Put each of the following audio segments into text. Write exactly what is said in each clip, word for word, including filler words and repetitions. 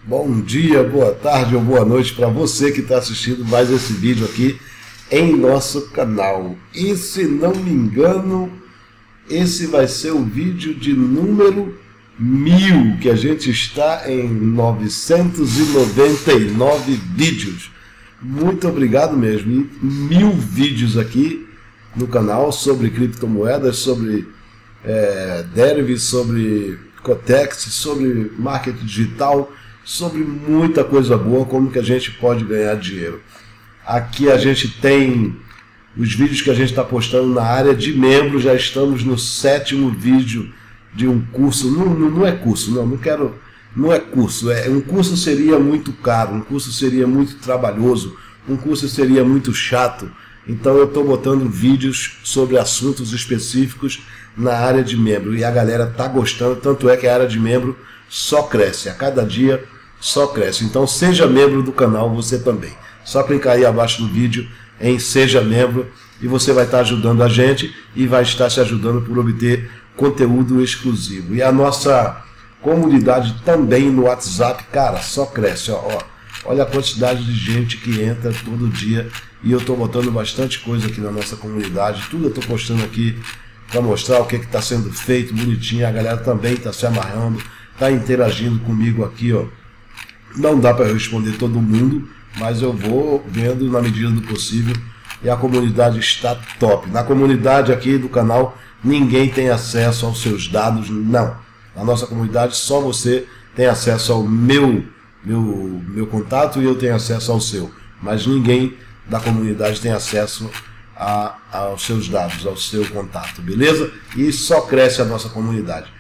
Bom dia, boa tarde ou boa noite para você que está assistindo mais esse vídeo aqui em nosso canal. E se não me engano, esse vai ser o vídeo de número mil, que a gente está em novecentos e noventa e nove vídeos. Muito obrigado mesmo. E mil vídeos aqui no canal sobre criptomoedas, sobre é, derivatives, sobre Cotex, sobre marketing digital, sobre muita coisa boa, como que a gente pode ganhar dinheiro. Aqui a gente tem os vídeos que a gente está postando na área de membros. Já estamos no sétimo vídeo de um curso. Não, não, não é curso, não, não quero, não é curso. É, um curso seria muito caro, um curso seria muito trabalhoso, um curso seria muito chato. Então eu estou botando vídeos sobre assuntos específicos na área de membro e a galera está gostando, tanto é que a área de membro só cresce, a cada dia só cresce. Então seja membro do canal você também. Só clicar aí abaixo do vídeo em seja membro e você vai estar ajudando a gente e vai estar se ajudando por obter conteúdo exclusivo. E a nossa comunidade também no WhatsApp, cara, só cresce. Ó, ó. Olha a quantidade de gente que entra todo dia e eu estou botando bastante coisa aqui na nossa comunidade. Tudo eu estou postando aqui para mostrar o que está sendo feito bonitinho. A galera também está se amarrando, está interagindo comigo aqui, ó. Não dá para responder todo mundo, mas eu vou vendo na medida do possível e a comunidade está top. Na comunidade aqui do canal, ninguém tem acesso aos seus dados, não. Na nossa comunidade, só você tem acesso ao meu, meu, meu contato e eu tenho acesso ao seu. Mas ninguém da comunidade tem acesso a, aos seus dados, ao seu contato, beleza? E só cresce a nossa comunidade.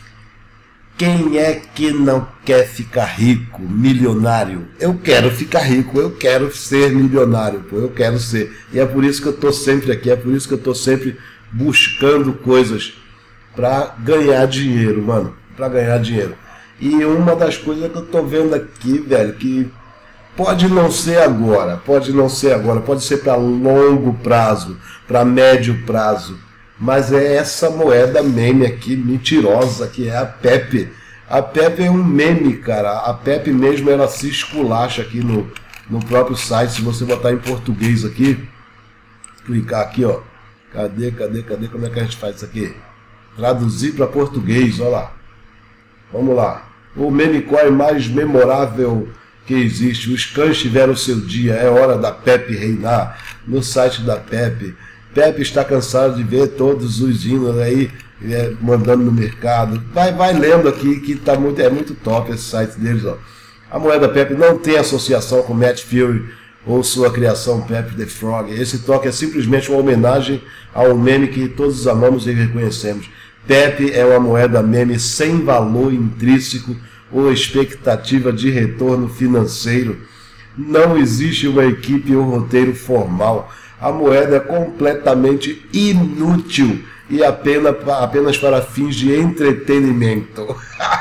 Quem é que não quer ficar rico, milionário? Eu quero ficar rico, eu quero ser milionário, pô, eu quero ser. E é por isso que eu estou sempre aqui, é por isso que eu estou sempre buscando coisas para ganhar dinheiro, mano, para ganhar dinheiro. E uma das coisas que eu estou vendo aqui, velho, que pode não ser agora, pode não ser agora, pode ser para longo prazo, para médio prazo, mas é essa moeda meme aqui, mentirosa, que é a Pepe. A Pepe é um meme, cara. A Pepe mesmo, ela se esculacha aqui no, no próprio site. Se você botar em português aqui, clicar aqui, ó. Cadê, cadê, cadê? Como é que a gente faz isso aqui? Traduzir para português, ó lá. Vamos lá. O meme coin mais memorável que existe. Os cães tiveram seu dia. É hora da Pepe reinar. No site da Pepe. Pepe está cansado de ver todos os hinos aí é, mandando no mercado. Vai, vai lendo aqui que tá muito, é muito top esse site deles. Ó. A moeda Pepe não tem associação com Matt Fury ou sua criação Pepe the Frog. Esse toque é simplesmente uma homenagem ao meme que todos amamos e reconhecemos. Pepe é uma moeda meme sem valor intrínseco ou expectativa de retorno financeiro. Não existe uma equipe ou roteiro formal. A moeda é completamente inútil e apenas, apenas para fins de entretenimento.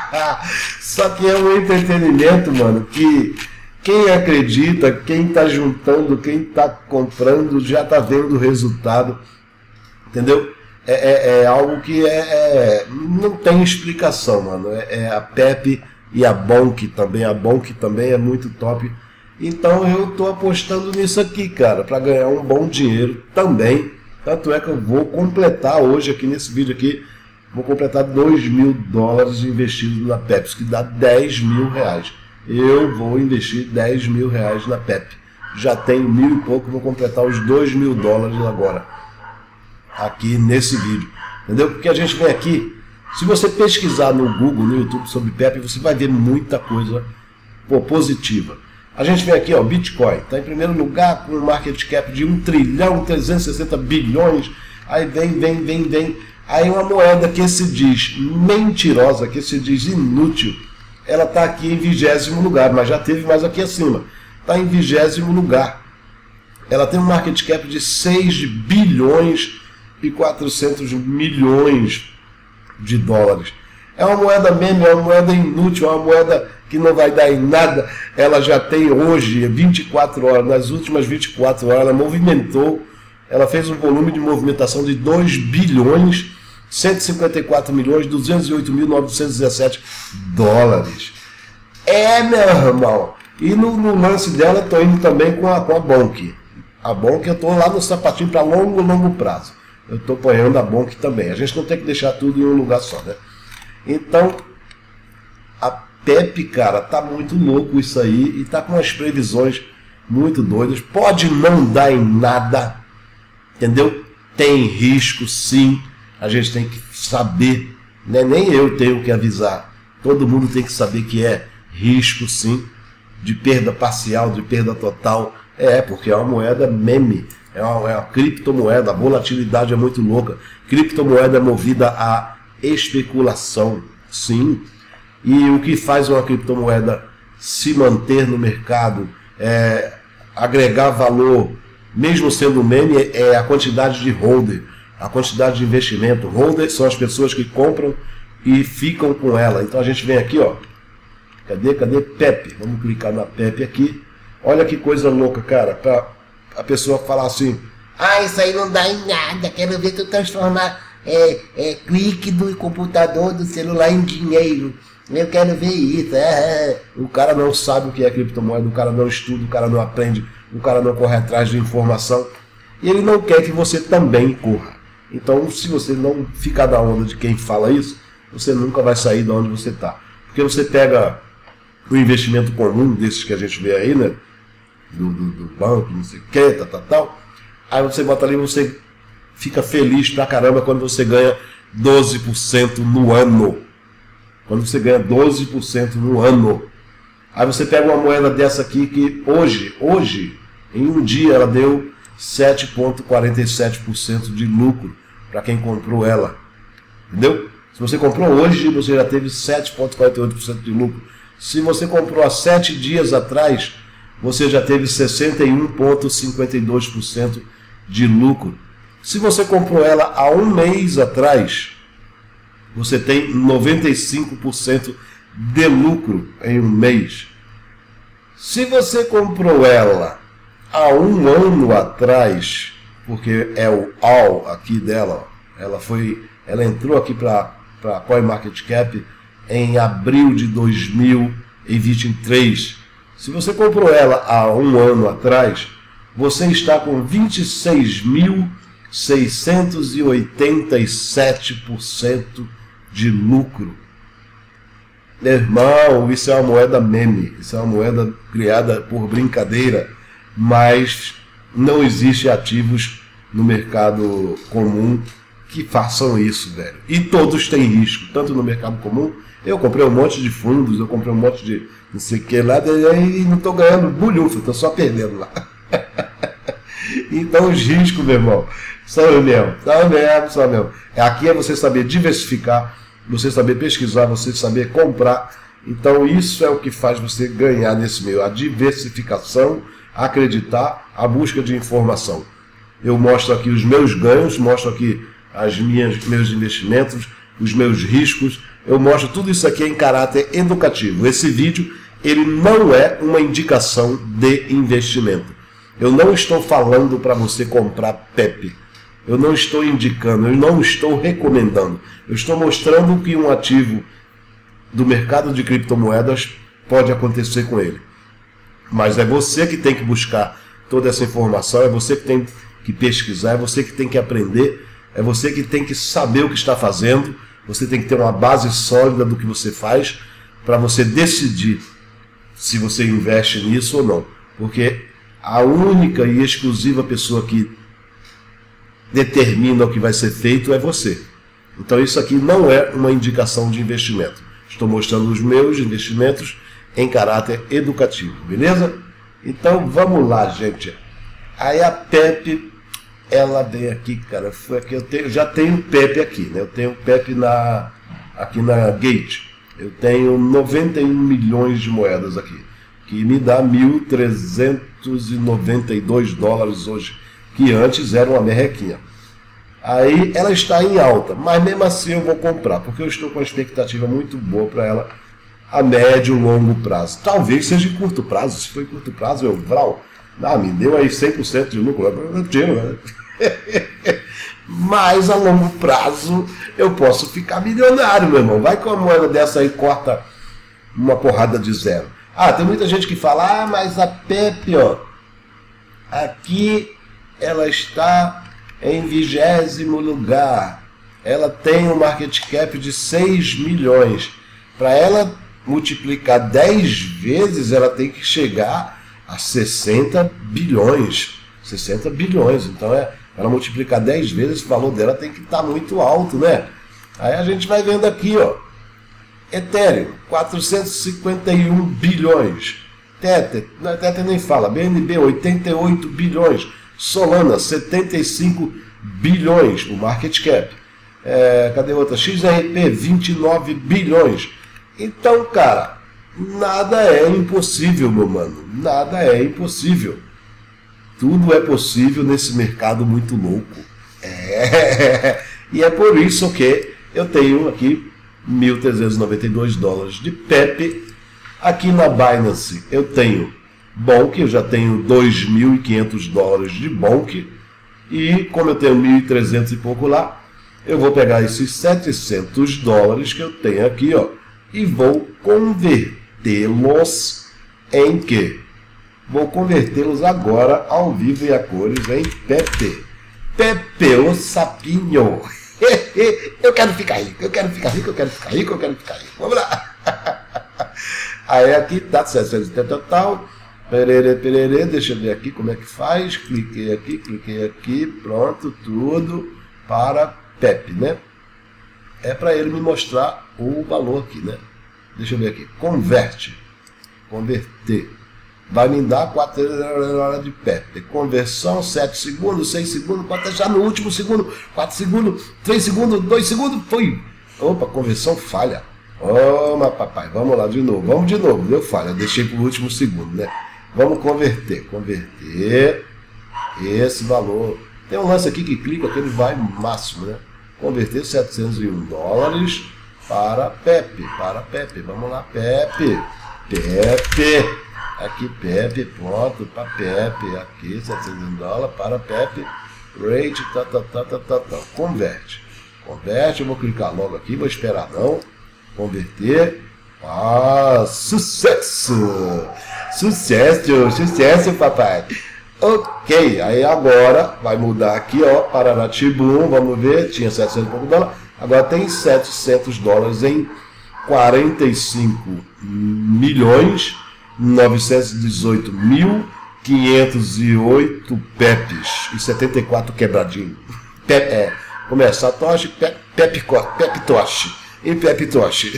Só que é um entretenimento, mano, que quem acredita, quem está juntando, quem está comprando, já está vendo o resultado. Entendeu? É, é, é algo que é, é, não tem explicação, mano. É, é a Pepe e a Bonk também. A Bonk também é muito top. Então eu estou apostando nisso aqui, cara, para ganhar um bom dinheiro também. Tanto é que eu vou completar hoje aqui nesse vídeo aqui, vou completar dois mil dólares investidos na Pepe, que dá dez mil reais. Eu vou investir dez mil reais na Pepe. Já tenho mil e pouco, vou completar os dois mil dólares agora, aqui nesse vídeo. Entendeu? Porque a gente vem aqui, se você pesquisar no Google, no YouTube sobre Pepe, você vai ver muita coisa pô, positiva. A gente vem aqui, ó, Bitcoin, está em primeiro lugar com um market cap de um trilhão trezentos e sessenta bilhões. Aí vem, vem, vem, vem. Aí uma moeda que se diz mentirosa, que se diz inútil, ela está aqui em vigésimo lugar, mas já teve mais aqui acima. Está em vigésimo lugar. Ela tem um market cap de seis bilhões e quatrocentos milhões de dólares. É uma moeda meme, é uma moeda inútil, é uma moeda que não vai dar em nada. Ela já tem hoje vinte e quatro horas, nas últimas vinte e quatro horas ela movimentou, ela fez um volume de movimentação de dois bilhões cento e cinquenta e quatro milhões duzentos e oito mil novecentos e dezessete dólares. É, meu irmão. E no, no lance dela eu tô indo também com a, com a Bonk. A Bonk eu tô lá no sapatinho para longo, longo prazo. Eu tô apoiando a Bonk também. A gente não tem que deixar tudo em um lugar só, né? Então, a Pepe, cara, tá muito louco isso aí e tá com umas previsões muito doidas. Pode não dar em nada, entendeu? Tem risco, sim. A gente tem que saber, né? Nem eu tenho que avisar. Todo mundo tem que saber que é risco, sim, de perda parcial, de perda total. É, porque é uma moeda meme, é uma, é uma criptomoeda, a volatilidade é muito louca. Criptomoeda é movida a especulação, sim. E o que faz uma criptomoeda se manter no mercado, é, agregar valor, mesmo sendo meme, é a quantidade de holder, a quantidade de investimento. Holder são as pessoas que compram e ficam com ela. Então a gente vem aqui, ó. Cadê, cadê Pepe? Vamos clicar na Pepe aqui. Olha que coisa louca, cara. Pra a pessoa falar assim: ah, isso aí não dá em nada. Quero ver tu transformar é, é, clique do computador, do celular em dinheiro. Eu quero ver isso. É. O cara não sabe o que é criptomoeda, o cara não estuda, o cara não aprende, o cara não corre atrás de informação. E ele não quer que você também corra. Então, se você não ficar na onda de quem fala isso, você nunca vai sair de onde você está. Porque você pega o investimento comum desses que a gente vê aí, né? Do, do, do banco, não sei o que, tal, tal, tal. Aí você bota ali e você fica feliz pra caramba quando você ganha doze por cento no ano. Quando você ganha doze por cento no ano. Aí você pega uma moeda dessa aqui que hoje, hoje, em um dia ela deu sete vírgula quarenta e sete por cento de lucro para quem comprou ela. Entendeu? Se você comprou hoje, você já teve sete vírgula quarenta e oito por cento de lucro. Se você comprou há sete dias atrás, você já teve sessenta e um vírgula cinquenta e dois por cento de lucro. Se você comprou ela há um mês atrás, você tem noventa e cinco por cento de lucro em um mês. Se você comprou ela há um ano atrás, porque é o all aqui dela, ó, ela foi, ela entrou aqui para a CoinMarketCap em abril de dois mil e vinte e três. Se você comprou ela há um ano atrás, você está com vinte e seis mil seiscentos e oitenta e sete por cento de lucro. Meu irmão, isso é uma moeda meme, isso é uma moeda criada por brincadeira, mas não existe ativos no mercado comum que façam isso, velho. E todos têm risco, tanto no mercado comum. Eu comprei um monte de fundos, eu comprei um monte de não sei o que lá, e não estou ganhando bulhufo, estou só perdendo lá. Então os riscos, meu irmão, são mesmo, são mesmo, são mesmo. Aqui é você saber diversificar, você saber pesquisar, você saber comprar. Então isso é o que faz você ganhar nesse meio, a diversificação, acreditar, a busca de informação. Eu mostro aqui os meus ganhos, mostro aqui as minhas, meus investimentos, os meus riscos. Eu mostro tudo isso aqui em caráter educativo. Esse vídeo, ele não é uma indicação de investimento. Eu não estou falando para você comprar Pepe. Eu não estou indicando, eu não estou recomendando. Eu estou mostrando que um ativo do mercado de criptomoedas pode acontecer com ele. Mas é você que tem que buscar toda essa informação, é você que tem que pesquisar, é você que tem que aprender, é você que tem que saber o que está fazendo, você tem que ter uma base sólida do que você faz para você decidir se você investe nisso ou não. Porque a única e exclusiva pessoa que determina o que vai ser feito é você. Então isso aqui não é uma indicação de investimento. Estou mostrando os meus investimentos em caráter educativo, beleza? Então vamos lá, gente. Aí a Pepe, ela vem aqui, cara, foi aqui, eu tenho, já tenho Pepe aqui, né? Eu tenho Pepe na, aqui na Gate. Eu tenho noventa e um milhões de moedas aqui, que me dá mil trezentos e noventa e dois dólares hoje, que antes era uma merrequinha. Aí ela está em alta, mas mesmo assim eu vou comprar, porque eu estou com uma expectativa muito boa para ela a médio e longo prazo. Talvez seja em curto prazo, se for em curto prazo eu vral, ah, me deu aí cem por cento de lucro, eu tiro, né? Mas a longo prazo eu posso ficar milionário, meu irmão. Vai com uma moeda dessa aí, corta uma porrada de zero. Ah, tem muita gente que fala, ah, mas a Pepe, ó, aqui ela está em vigésimo lugar. Ela tem um market cap de seis milhões. Para ela multiplicar dez vezes, ela tem que chegar a sessenta bilhões. sessenta bilhões. Então, é, ela multiplicar dez vezes, o valor dela tem que estar muito alto, né? Aí a gente vai vendo aqui, ó. Ethereum, quatrocentos e cinquenta e um bilhões. Tether, não, Tether nem fala. B N B, oitenta e oito bilhões. Solana, setenta e cinco bilhões, o market cap. É, cadê outra? X R P, vinte e nove bilhões. Então, cara, nada é impossível, meu mano. Nada é impossível. Tudo é possível nesse mercado muito louco. É. E é por isso que eu tenho aqui mil trezentos e noventa e dois dólares de Pepe. Aqui na Binance eu tenho Bonk, eu já tenho dois mil e quinhentos dólares de Bonk. E como eu tenho mil e trezentos e pouco lá, eu vou pegar esses setecentos dólares que eu tenho aqui, ó, e vou convertê-los em quê? Vou convertê-los agora ao vivo e a cores em Pepe. Pepe, o sapinho. Eu quero ficar rico, eu quero ficar rico, eu quero ficar rico, eu quero ficar rico. Vamos lá. Aí aqui tá setecentos e setenta tal. Perere, perere, deixa eu ver aqui como é que faz. Cliquei aqui, cliquei aqui, pronto, tudo para Pepe, né? É para ele me mostrar o valor aqui, né? Deixa eu ver aqui. Converte. Converter. Vai me dar quatro horas de Pepe. Conversão, sete segundos, seis segundos, pode deixar no último segundo, quatro segundos, três segundos, dois segundos, foi. Opa, conversão falha. Toma, papai, vamos lá de novo. Vamos de novo, deu falha, deixei para o último segundo, né? Vamos converter. Converter esse valor. Tem um lance aqui que clica que ele vai máximo, né? Converter setecentos e um dólares para Pepe. Para Pepe. Vamos lá, Pepe. Pepe. Aqui, Pepe, pronto, para Pepe. Aqui, setecentos e um dólares para Pepe. Rate, tá, tá, tá, tá, tá, tá. Converte. Converte, eu vou clicar logo aqui, vou esperar não. Converter. Ah, sucesso! Sucesso, sucesso, papai. Ok, aí agora vai mudar aqui, ó, Pararatibum, vamos ver, tinha setecentos e pouco dólares, agora tem setecentos dólares em quarenta e cinco milhões, novecentos e dezoito mil, quinhentos e oito Pepes e setenta e quatro quebradinho. Pepe, é, começa Satoshi, Pepe, Pepe, Pepe Toshi e Pepe Toshi.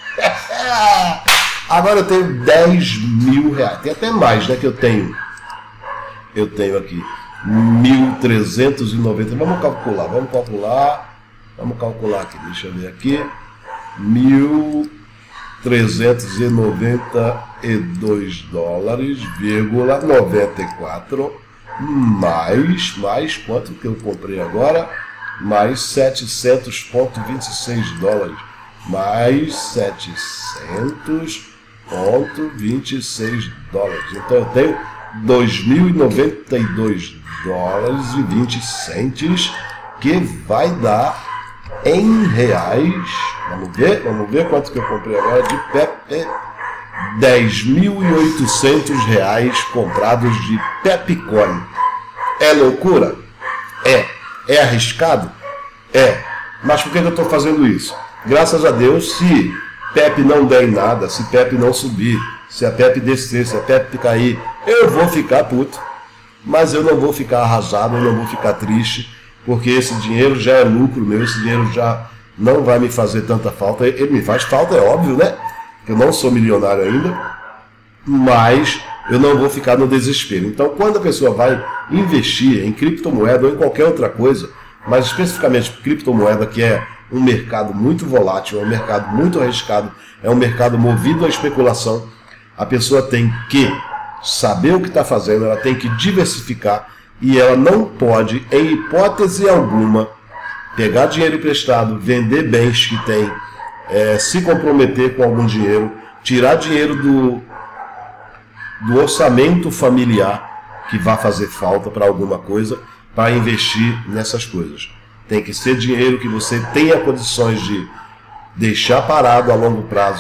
Agora eu tenho dez mil reais, tem até mais, né, que eu tenho. Eu tenho aqui mil trezentos e noventa. Vamos calcular, vamos calcular. Vamos calcular aqui, deixa eu ver aqui. mil trezentos e noventa e dois dólares, vírgula noventa e quatro. Mais, mais quanto que eu comprei agora? Mais setecentos vírgula vinte e seis dólares. Mais setecentos vírgula vinte e seis dólares. Então eu tenho dois mil e noventa e dois dólares e vinte centes, que vai dar em reais. Vamos ver, vamos ver quanto que eu comprei agora de Pepe. dez mil e oitocentos reais comprados de Pepecoin. É loucura? É. É arriscado? É. Mas por que eu estou fazendo isso? Graças a Deus, se Pepe não der em nada, se Pepe não subir, se a Pepe descer, se a Pepe cair, eu vou ficar puto, mas eu não vou ficar arrasado, eu não vou ficar triste, porque esse dinheiro já é lucro meu, esse dinheiro já não vai me fazer tanta falta. Ele me faz falta, é óbvio, né? Eu não sou milionário ainda, mas eu não vou ficar no desespero. Então, quando a pessoa vai investir em criptomoeda ou em qualquer outra coisa, mas especificamente criptomoeda, que é um mercado muito volátil, é um mercado muito arriscado, é um mercado movido à especulação, a pessoa tem que saber o que está fazendo, ela tem que diversificar e ela não pode, em hipótese alguma, pegar dinheiro emprestado, vender bens que tem, é, se comprometer com algum dinheiro, tirar dinheiro do, do orçamento familiar que vai fazer falta para alguma coisa, para investir nessas coisas. Tem que ser dinheiro que você tenha condições de deixar parado a longo prazo,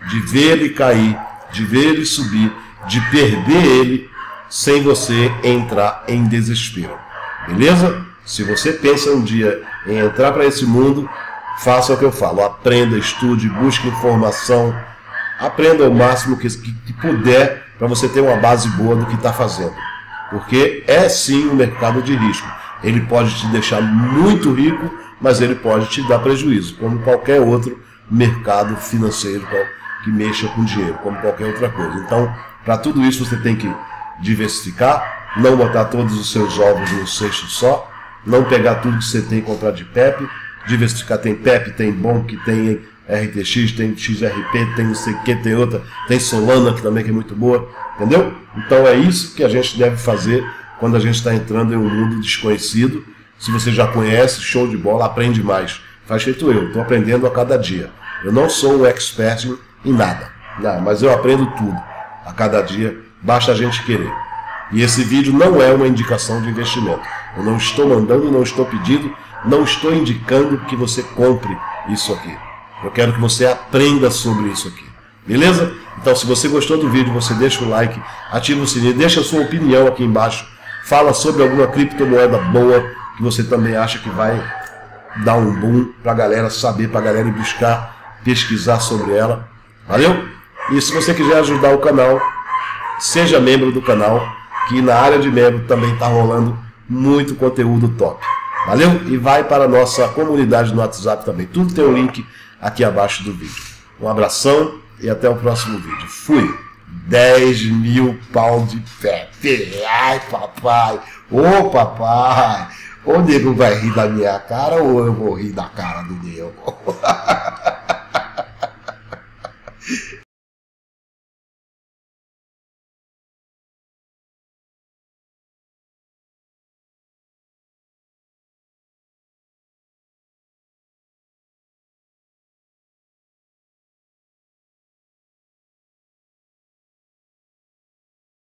de ver ele cair, de ver ele subir, de perder ele, sem você entrar em desespero. Beleza? Se você pensa um dia em entrar para esse mundo, faça o que eu falo. Aprenda, estude, busque informação. Aprenda o máximo que, que, que puder para você ter uma base boa do que está fazendo. Porque é sim um mercado de risco. Ele pode te deixar muito rico, mas ele pode te dar prejuízo, como qualquer outro mercado financeiro que mexa com dinheiro, como qualquer outra coisa. Então, para tudo isso você tem que diversificar, não botar todos os seus ovos num cesto só, não pegar tudo que você tem e comprar de P E P, diversificar. Tem P E P, tem B O M, que tem R T X, tem X R P, tem não sei o que, tem outra, tem Solana, que também que é muito boa, entendeu? Então é isso que a gente deve fazer quando a gente está entrando em um mundo desconhecido. Se você já conhece, show de bola, aprende mais. Faz feito eu, estou aprendendo a cada dia. Eu não sou um expert em nada, não, mas eu aprendo tudo a cada dia, basta a gente querer. E esse vídeo não é uma indicação de investimento. Eu não estou mandando, não estou pedindo, não estou indicando que você compre isso aqui. Eu quero que você aprenda sobre isso aqui. Beleza? Então, se você gostou do vídeo, você deixa o like, ativa o sininho, deixa a sua opinião aqui embaixo. Fala sobre alguma criptomoeda boa que você também acha que vai dar um boom para a galera saber, para a galera ir buscar, pesquisar sobre ela. Valeu? E se você quiser ajudar o canal, seja membro do canal, que na área de membro também está rolando muito conteúdo top. Valeu? E vai para a nossa comunidade no WhatsApp também. Tudo tem um link aqui abaixo do vídeo. Um abração e até o próximo vídeo. Fui! dez mil pau de Pepe. Ai, papai. Ô, papai. O nego vai rir da minha cara ou eu vou rir da cara do nego?